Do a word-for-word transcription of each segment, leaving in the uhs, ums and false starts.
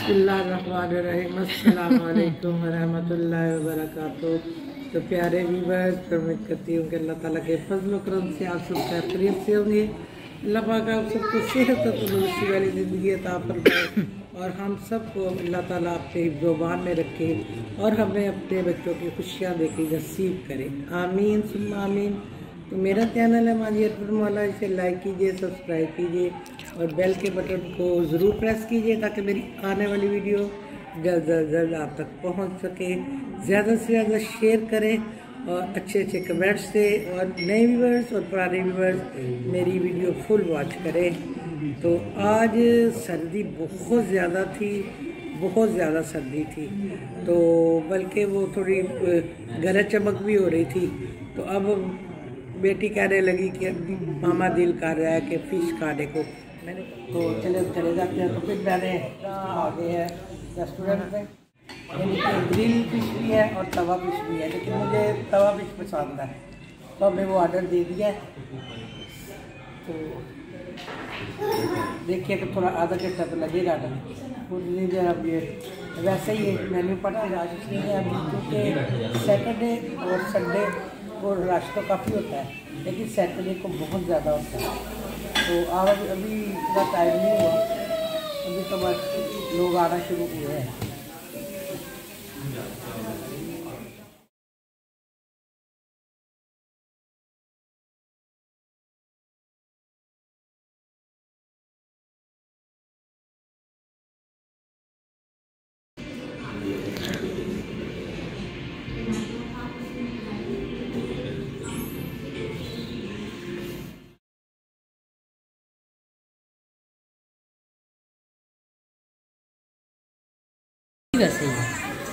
बिस्मिल्लाहिर्रहमानिर्रहीम अस्सलाम वालेकुम रहमतुल्लाहि व बरकातुहू। तो प्यारे व्यूअर्स, तो उम्मीद करती हूँ कि अल्लाह ताला के फजल करम से आप सब खैरियत से होंगे। अल्लाह पाक आप सबको सेहत और तंदुरुस्ती वाली ज़िंदगी अता फरमाए और हम सबको अल्लाह ताला अपने ज़ुबान में रखे और हमें अपने बच्चों की खुशियाँ देखी नसीब करे। आमीन सुम्मा आमीन। तो मेरा चैनल है माजी अरफत मौला, इसे लाइक कीजिए, सब्सक्राइब कीजिए और बेल के बटन को ज़रूर प्रेस कीजिए ताकि मेरी आने वाली वीडियो जल्द जल्द जल्द आप तक पहुंच सके। ज़्यादा से ज़्यादा शेयर करें और अच्छे अच्छे कमेंट्स से और नए व्यूअर्स और पुराने व्यूअर्स मेरी वीडियो फुल वॉच करें। तो आज सर्दी बहुत ज़्यादा थी, बहुत ज़्यादा सर्दी थी, तो बल्कि वो थोड़ी गरज चमक भी हो रही थी। तो अब बेटी कहने लगी कि मामा दिल कर रहा है कि फ़िश खाने को। मैंने तो चले चले जाते हैं। तो फिर मैंने आ गए हैं रेस्टोरेंट में, यानी कि ग्रिल फिश भी है और तवा फिश भी है, लेकिन मुझे तवा फिश पसंद है तो हमने वो ऑर्डर दे दिया है। तो देखिए कि थोड़ा आधा घंटा तो लगेगा ऑर्डर पूरी लीजिए। अब ये वैसे ही मेन्यू पढ़ा रश नहीं है अभी, क्योंकि सैटरडे और संडे को रश तो काफ़ी होता है, लेकिन सैटरडे को बहुत ज़्यादा होता है। तो अब अभी इतना टाइम नहीं हुआ, अभी तो बस लोग आना शुरू हुए हैं। वैसे ही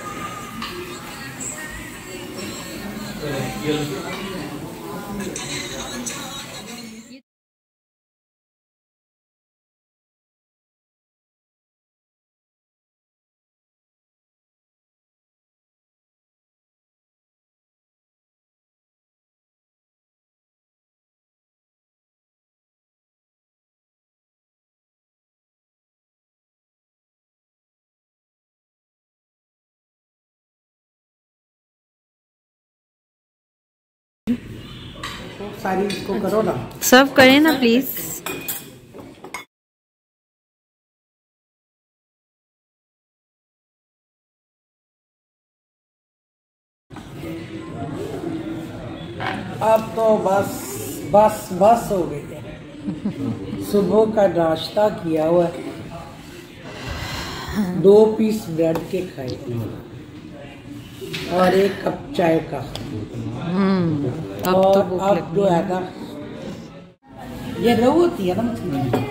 सारी इसको करो ना, सर्व करें ना प्लीज। अब तो बस बस बस हो गई है। सुबह का नाश्ता किया हुआ है, दो पीस ब्रेड के खाए और एक कप चाय का। अब और तो भूख अब लग जो है ना, ये रोहू होती है ना मछली,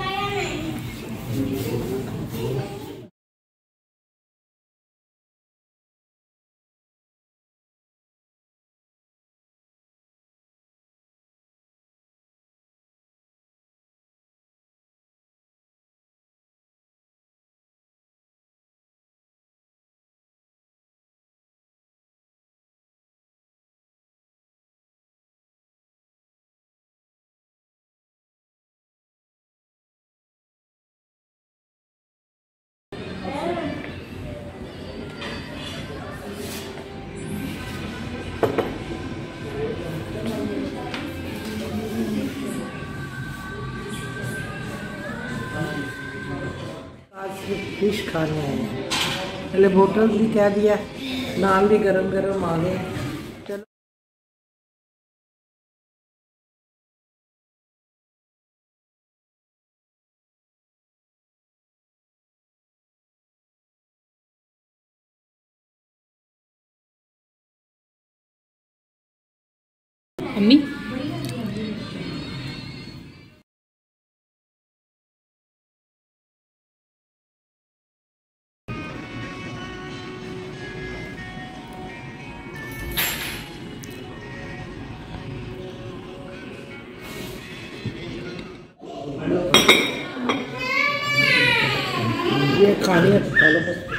फिश खाने आए हैं। पहले बोतल भी कह दिया, नान भी गरम गरम आ गए। चलो अम्मी ये खानी है, खा लो बस।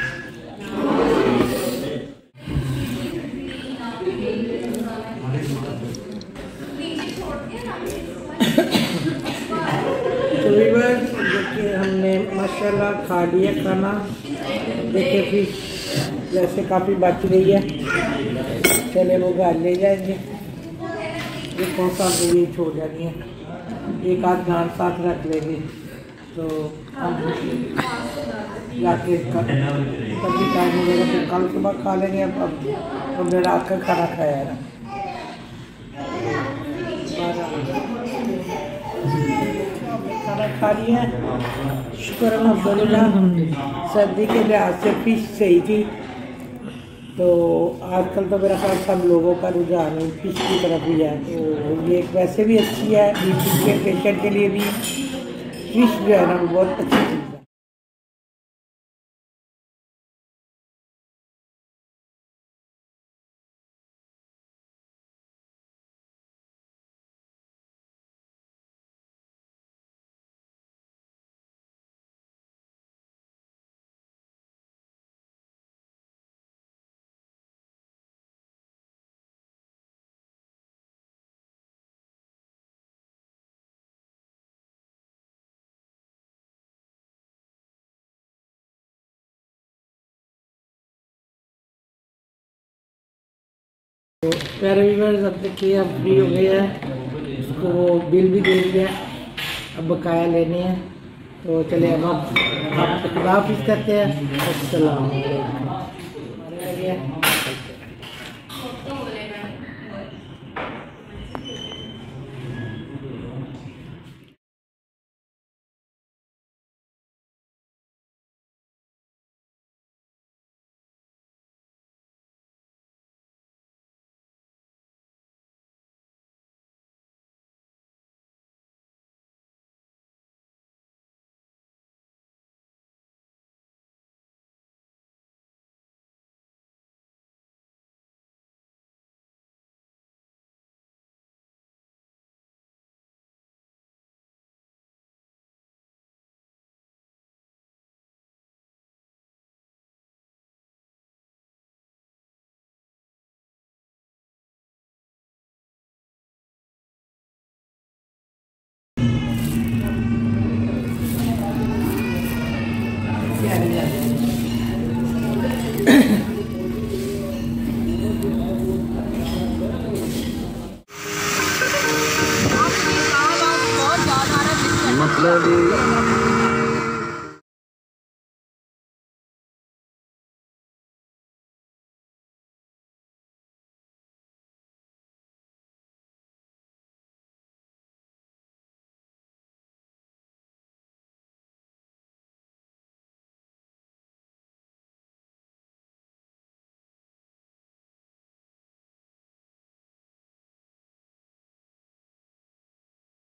तो हमने माशाल्लाह खा लिया खाना। देखिए फिश जैसे काफ़ी बच रही है, चले वो घर ले जाएंगे। ये कौन सा ये छोड़ जानी है, एक आध गांठ साथ रख लेंगे तो जाके कभी टाइम मिलेगा फिर कल सुबह खा लेंगे। अब अब रात का खाना खाया ना, खाना खा लिया, शुक्र अल्हम्दुलिल्लाह। सर्दी के लिहाज से फिश सही थी, तो आजकल तो मेरा ख्याल सब लोगों का रुझान फिश की तरफ ही है, तो ये वैसे भी अच्छी है, बीपी के पेशेंट के लिए भी फिश जो है ना बहुत अच्छी चीज़ है। तो प्यारे व्यूअर्स, अब देखिए अब फ्री हो गए हैं, उसको बिल भी दे दिया, अब बकाया लेने हैं। तो चले अब आप आपसे खुदा हाफिज़ करते हैं। अस्सलाम वालेकुम। मतलब